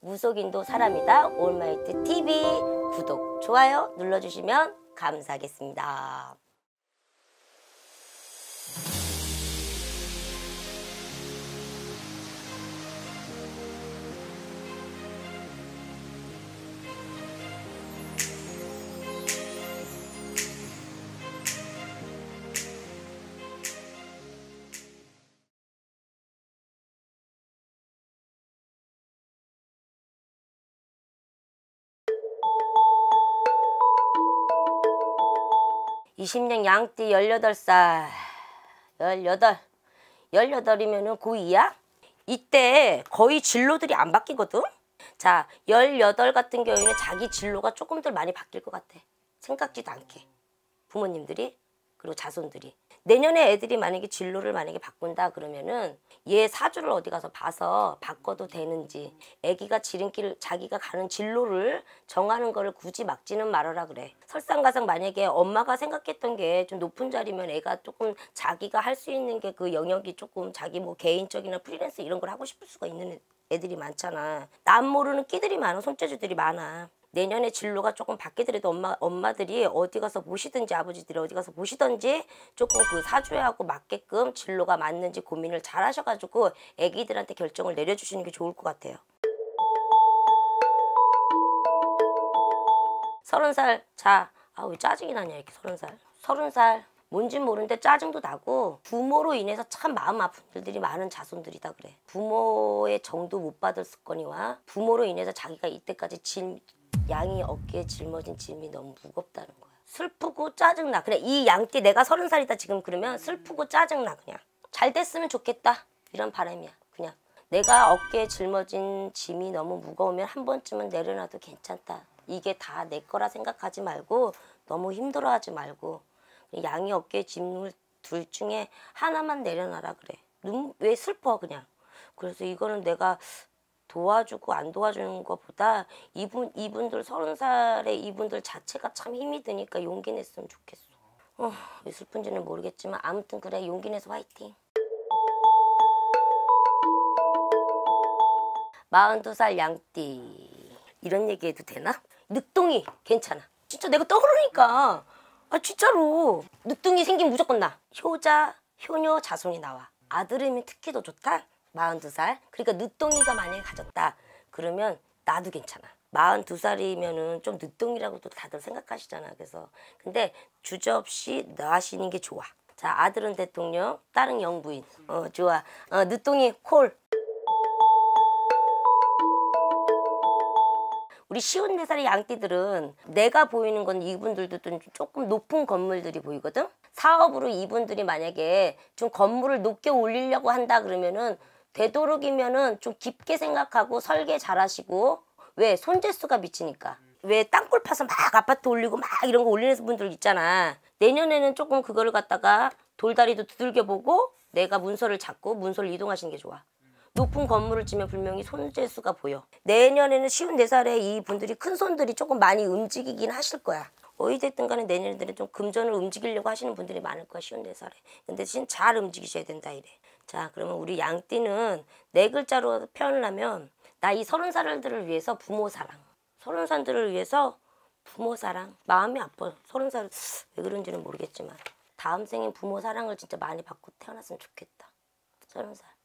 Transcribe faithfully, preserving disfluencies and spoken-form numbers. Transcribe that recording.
무속인도 사람이다 올마이트 티비 구독, 좋아요 눌러주시면 감사하겠습니다. 이십 년 양띠 열여덟 살, 열여덟, 열여덟이면은 고이야? 이때 거의 진로들이 안 바뀌거든? 자, 열여덟 같은 경우에는 자기 진로가 조금 더 많이 바뀔 것 같아. 생각지도 않게. 부모님들이, 그리고 자손들이. 내년에 애들이 만약에 진로를 만약에 바꾼다 그러면은 얘 사주를 어디 가서 봐서 바꿔도 되는지, 애기가 지름길, 자기가 가는 진로를 정하는 거를 굳이 막지는 말아라 그래. 설상가상 만약에 엄마가 생각했던 게 좀 높은 자리면 애가 조금 자기가 할 수 있는 게 그 영역이 조금 자기 뭐 개인적이나 프리랜서 이런 걸 하고 싶을 수가 있는 애들이 많잖아. 남 모르는 끼들이 많아, 손재주들이 많아. 내년에 진로가 조금 바뀌더라도 엄마, 엄마들이 어디 가서 보시든지 아버지들이 어디 가서 보시든지 조금 그 사주하고 맞게끔 진로가 맞는지 고민을 잘 하셔가지고 애기들한테 결정을 내려주시는 게 좋을 것 같아요. 서른 살, 자, 아 왜 짜증이 나냐 이렇게 서른 살. 서른 살, 뭔진 모르는데 짜증도 나고 부모로 인해서 참 마음 아픈 일들이 많은 자손들이다 그래. 부모의 정도 못 받았을거니와 부모로 인해서 자기가 이때까지 진 양이 어깨에 짊어진 짐이 너무 무겁다는 거야. 슬프고 짜증나. 그냥 이 양띠 내가 서른 살이다 지금 그러면 슬프고 짜증나. 그냥 잘 됐으면 좋겠다 이런 바람이야. 그냥 내가 어깨에 짊어진 짐이 너무 무거우면 한 번쯤은 내려놔도 괜찮다. 이게 다 내 거라 생각하지 말고 너무 힘들어하지 말고 양이 어깨에 짐을 둘 중에 하나만 내려놔라 그래. 눈, 왜 슬퍼 그냥. 그래서 이거는 내가 도와주고 안 도와주는 것보다 이분, 이분들 서른 살의 이분들 자체가 참 힘이 드니까 용기 냈으면 좋겠어. 어, 왜 슬픈지는 모르겠지만 아무튼 그래, 용기 내서 화이팅. 마흔두 살 양띠. 이런 얘기 해도 되나? 늦둥이 괜찮아. 진짜 내가 떠오르니까 아 진짜로 늦둥이 생기면 무조건 나. 효자, 효녀, 자손이 나와. 아들이면 특히 더 좋다. 마흔두 살. 그러니까 늦둥이가 만약에 가졌다 그러면 나도 괜찮아. 마흔두 살이면은 좀 늦둥이라고도 다들 생각하시잖아. 그래서 근데 주저없이 나시는 게 좋아. 자, 아들은 대통령, 딸은 영부인. 어 좋아. 어 늦둥이 콜. 우리 쉬운네 살의 양띠들은 내가 보이는 건 이분들도 좀 조금 높은 건물들이 보이거든. 사업으로 이분들이 만약에 좀 건물을 높게 올리려고 한다 그러면은 되도록이면은 좀 깊게 생각하고 설계 잘 하시고. 왜? 손재수가 미치니까. 왜 땅굴 파서 막 아파트 올리고 막 이런 거 올리는 분들 있잖아. 내년에는 조금 그거를 갖다가 돌다리도 두들겨 보고 내가 문서를 잡고 문서를 이동하시는 게 좋아. 높은 건물을 지면 분명히 손재수가 보여. 내년에는 쉬운네 살에 이 분들이 큰 손들이 조금 많이 움직이긴 하실 거야. 어찌됐든 간에 내년에는 좀 금전을 움직이려고 하시는 분들이 많을 거야. 쉬운네 살에. 근데 대신 잘 움직이셔야 된다 이래. 자, 그러면 우리 양띠는 네 글자로 표현을 하면 나 이 서른 살들을 위해서 부모 사랑. 서른 살들을 위해서 부모 사랑. 마음이 아파. 서른 살 왜 그런지는 모르겠지만 다음 생엔 부모 사랑을 진짜 많이 받고 태어났으면 좋겠다. 서른 살.